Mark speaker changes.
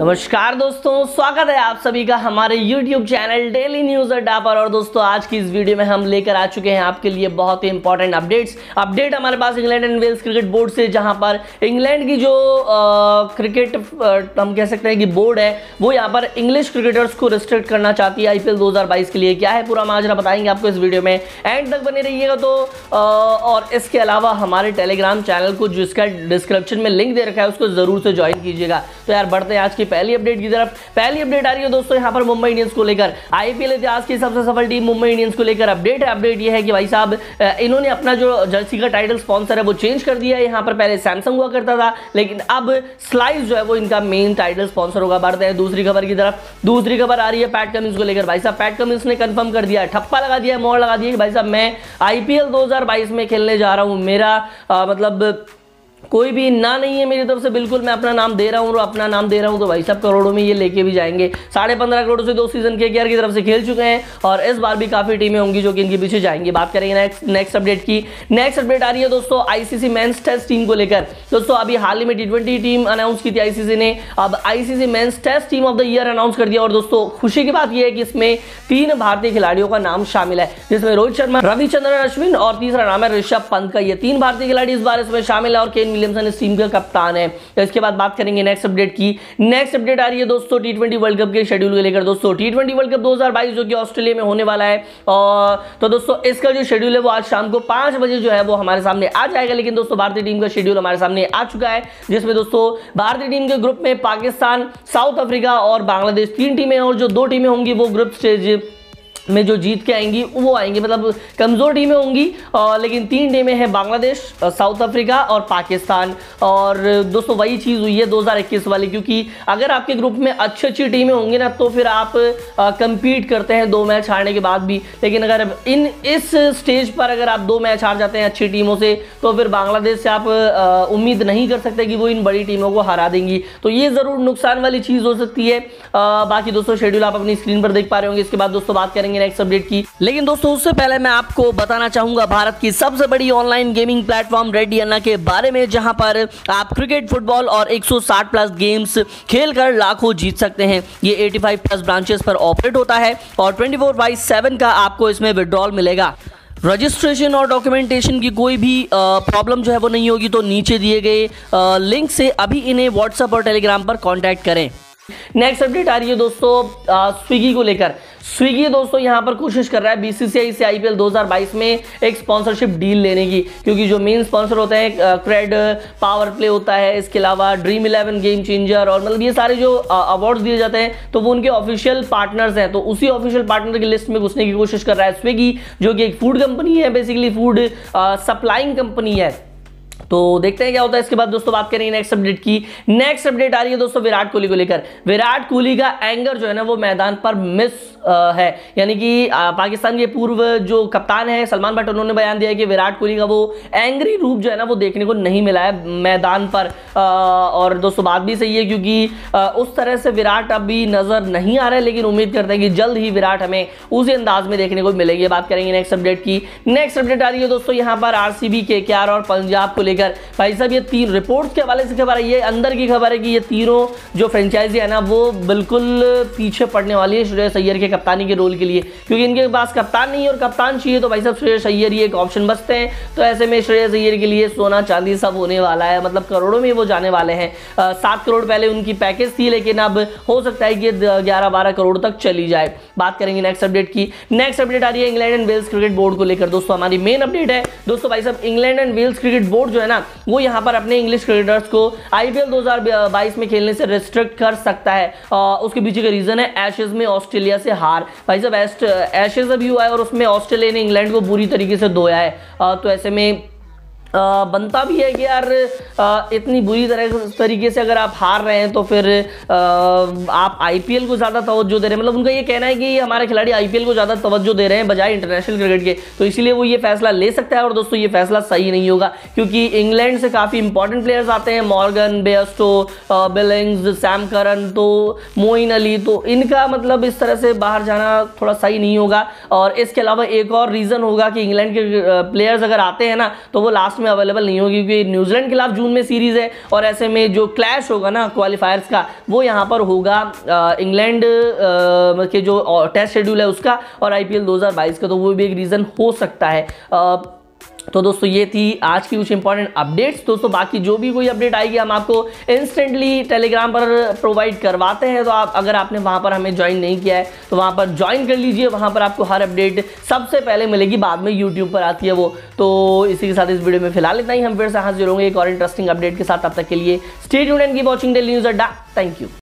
Speaker 1: नमस्कार दोस्तों, स्वागत है आप सभी का हमारे YouTube चैनल डेली न्यूज अड्डा पर। और दोस्तों आज की इस वीडियो में हम लेकर आ चुके हैं आपके लिए बहुत ही इंपॉर्टेंट अपडेट हमारे पास England and Wales Cricket Board से, जहां पर इंग्लैंड की जो क्रिकेट हम कह सकते हैं कि बोर्ड है वो यहां पर इंग्लिश क्रिकेटर्स को रिस्ट्रिक्ट करना चाहती है IPL 2022 के लिए। क्या है पूरा माजरा बताएंगे आपको इस वीडियो में, एंड तक बने रहिएगा। तो और इसके अलावा हमारे टेलीग्राम चैनल को जिसका डिस्क्रिप्शन में लिंक दे रखा है उसको जरूर से ज्वाइन कीजिएगा। तो यार बढ़ते हैं आज की पहली अपडेट की तरफ। पहली अपडेट आ रही है दोस्तों यहाँ पर मुंबई इंडियंस को लेकर। IPL इतिहास की सबसे सफल टीम मुंबई इंडियंस को लेकर अपडेट ये है कि भाई साहब इन्होंने अपना जो जर्सी का टाइटल स्पॉन्सर है वो चेंज कर दिया है। यहाँ पर पहले सैमसंग हुआ करता था, लेकिन अब स्लाइस जो है वो इनका मेन टाइटल स्पॉन्सर होगा। बढ़ते हैं दूसरी खबर की तरफ। दूसरी खबर आ रही है पैट कमिंस को लेकर। भाई साहब पैट कमिंस ने कंफर्म कर दिया है, ठप्पा लगा दिया है, मोहर लगा दिया कि भाई साहब मैं IPL 2022 में खेलने जा रहा हूं। मेरा मतलब कोई भी ना नहीं है मेरी तरफ से, बिल्कुल मैं अपना नाम दे रहा हूँ और अपना नाम दे रहा हूँ। तो भाई साहब करोड़ों में ये लेके भी जाएंगे। 15.5 करोड़ से 2 सीजन KKR की तरफ से खेल चुके हैं और इस बार भी काफी टीमें होंगी जो कि इनके पीछे जाएंगी। बात करेंगे नेक्स्ट अपडेट की। नेक्स्ट अपडेट आ रही है दोस्तों ICC मेंस टेस्ट टीम को लेकर। दोस्तों अभी हाल ही में T20 टीम अनाउंस की थी ICC ने, अब ICC men's test team of the year announce कर दिया। और दोस्तों खुशी की बात यह है कि इसमें 3 भारतीय खिलाड़ियों का नाम शामिल है, जिसमें रोहित शर्मा, रविचंद्रन अश्विन और तीसरा नाम है ऋषभ पंत का। ये 3 भारतीय खिलाड़ी इस बार इसमें शामिल है और केन विलियमसन इस टीम का कप्तान है। तो इसके बाद बात करेंगे नेक्स्ट अपडेट की। नेक्स्ट अपडेट आ रही है दोस्तों T20 वर्ल्ड कप के शेड्यूल को लेकर। दोस्तों T20 वर्ल्ड कप 2022 जो कि ऑस्ट्रेलिया में होने वाला है, और तो दोस्तों इसका जो शेड्यूल है वो आज शाम को 5 बजे जो है वो हमारे सामने आ जाएगा। लेकिन दोस्तों भारतीय टीम का शेड्यूल हमारे सामने आ चुका है, जिसमें दोस्तों भारतीय टीम के ग्रुप में पाकिस्तान, साउथ अफ्रीका और बांग्लादेश 3 टीमें, और जो 2 टीमें होंगी वो ग्रुप स्टेज में जो जीत के आएंगी वो आएंगी, मतलब कमजोर टीमें होंगी। लेकिन 3 टीमें हैं, बांग्लादेश, साउथ अफ्रीका और पाकिस्तान। और दोस्तों वही चीज़ हुई है 2021 वाली, क्योंकि अगर आपके ग्रुप में अच्छी टीमें होंगी ना तो फिर आप कंपीट करते हैं 2 मैच हारने के बाद भी। लेकिन अगर इस स्टेज पर अगर आप 2 मैच हार जाते हैं अच्छी टीमों से, तो फिर बांग्लादेश से आप उम्मीद नहीं कर सकते कि वो इन बड़ी टीमों को हरा देंगी। तो ये ज़रूर नुकसान वाली चीज़ हो सकती है। बाकी दोस्तों शेड्यूल आप अपनी स्क्रीन पर देख पा रहे होंगे। इसके बाद दोस्तों बात करेंगे नेक्स्ट अपडेट की। लेकिन दोस्तों उससे पहले मैं आपको बताना चाहूंगा भारत की सबसे बड़ी ऑनलाइन गेमिंग प्लेटफॉर्म रेडियना के बारे में, जहां पर आप क्रिकेट, फुटबॉल और 160 प्लस गेम्स खेलकर लाखों जीत सकते हैं। ये 85 प्लस ब्रांचेस पर ऑपरेट होता है और 24/7 का आपको इसमें विड्रॉल मिलेगा। रजिस्ट्रेशन और डॉक्यूमेंटेशन की कोई भी प्रॉब्लम जो है वो नहीं होगी। तो नीचे दिए गए लिंक से अभी इन्हें व्हाट्सएप और टेलीग्राम पर कॉन्टैक्ट करें। नेक्स्ट अपडेट आ रही है दोस्तों स्विगी को लेकर। स्विगी दोस्तों यहां पर कोशिश कर रहा है BCCI से IPL 2022 में एक स्पॉन्सरशिप डील लेने की, क्योंकि जो मेन स्पॉन्सर होते हैं क्रेड पावर प्ले होता है, इसके अलावा ड्रीम 11 गेम चेंजर, और मतलब ये सारे जो अवार्ड्स दिए जाते हैं तो वो उनके ऑफिशियल पार्टनर्स हैं। तो उसी ऑफिशियल पार्टनर की लिस्ट में घुसने की कोशिश कर रहा है स्विगी, जो कि एक फूड कंपनी है, बेसिकली फूड सप्लाइंग कंपनी है। तो देखते हैं क्या होता है। इसके बाद दोस्तों बात करेंगे नेक्स्ट अपडेट की। नेक्स्ट अपडेट आ रही है दोस्तों विराट कोहली को लेकर। विराट कोहली का एंगर जो है ना वो मैदान पर मिस है, यानी कि पाकिस्तान के पूर्व जो कप्तान है सलमान भट्ट, उन्होंने बयान दिया है कि विराट कोहली का वो एंग्री रूप जो है ना वो देखने को नहीं मिला है मैदान पर। और दोस्तों बात भी सही है, क्योंकि उस तरह से विराट अभी नजर नहीं आ रहा है, लेकिन उम्मीद करते हैं कि जल्द ही विराट हमें उसी अंदाज में देखने को मिलेगी। बात करेंगे नेक्स्ट अपडेट की। नेक्स्ट अपडेट आ रही है दोस्तों यहाँ पर RCB, KKR और पंजाब को लेकर। भाई साहब ये 3 रिपोर्ट्स के हवाले से खबर है, ये अंदर की खबर है कि ये तीनों जो फ्रेंचाइजी है ना वो बिल्कुल पीछे पड़ने वाली है श्रेयस अय्यर के कप्तानी के रोल के लिए, क्योंकि इनके पास कप्तान नहीं है और कप्तान चाहिए तो भाई साहब श्रेयस अय्यर ही एक ऑप्शन बचते हैं। तो ऐसे में श्रेयस अय्यर के लिए सोना चांदी सब होने वाला है, मतलब करोड़ों में वो जाने वाले हैं। 7 करोड़ पहले उनकी पैकेज थी, लेकिन अब हो सकता है कि 11-12 करोड़ तक चली जाए। बात करेंगे नेक्स्ट अपडेट की। नेक्स्ट अपडेट आ रही है England and Wales Cricket Board को लेकर। दोस्तों हमारी मेन अपडेट है दोस्तों, भाई साहब England and Wales Cricket Board जो है ना वो यहां पर अपने इंग्लिश क्रिकेटर्स को IPL 2022 में खेलने से रिस्ट्रिक्ट कर सकता है। उसके पीछे का रीजन है एशेज में ऑस्ट्रेलिया से हार। भाई साहब एशेज अभी हुआ है और उसमें ऑस्ट्रेलिया ने इंग्लैंड को बुरी तरीके से धोया है। तो ऐसे में बनता भी है कि यार इतनी बुरी तरीके से अगर आप हार रहे हैं तो फिर आप IPL को ज़्यादा तवज्जो दे रहे हैं, मतलब उनका ये कहना है कि हमारे खिलाड़ी IPL को ज़्यादा तवज्जो दे रहे हैं बजाय इंटरनेशनल क्रिकेट के। तो इसीलिए वो ये फैसला ले सकता है। और दोस्तों ये फैसला सही नहीं होगा, क्योंकि इंग्लैंड से काफ़ी इंपॉर्टेंट प्लेयर्स आते हैं, Morgan, Bairstow, Billings, Sam Curran, तो मोइन अली, तो इनका मतलब इस तरह से बाहर जाना थोड़ा सही नहीं होगा। और इसके अलावा एक और रीज़न होगा कि इंग्लैंड के प्लेयर्स अगर आते हैं ना तो वो लास्ट लास्ट में अवेलेबल नहीं होगी, क्योंकि न्यूजीलैंड के खिलाफ जून में सीरीज है और ऐसे में जो क्लैश होगा ना क्वालिफायर्स का वो यहाँ पर होगा इंग्लैंड के जो टेस्ट शेड्यूल है उसका और आईपीएल 2022 का, तो वो भी एक रीज़न हो सकता है। तो दोस्तों ये थी आज की कुछ इंपॉर्टेंट अपडेट्स। दोस्तों बाकी जो भी कोई अपडेट आएगी हम आपको इंस्टेंटली टेलीग्राम पर प्रोवाइड करवाते हैं, तो आप अगर आपने वहां पर हमें ज्वाइन नहीं किया है तो वहां पर ज्वाइन कर लीजिए, वहां पर आपको हर अपडेट सबसे पहले मिलेगी, बाद में यूट्यूब पर आती है वो। तो इसी के साथ इस वीडियो में फिलहाल इतना ही, हम फिर से हाजिर होंगे एक और इंटरेस्टिंग अपडेट के साथ। तब तक के लिए stay tuned and keep watching Daily News Adda. Thank you.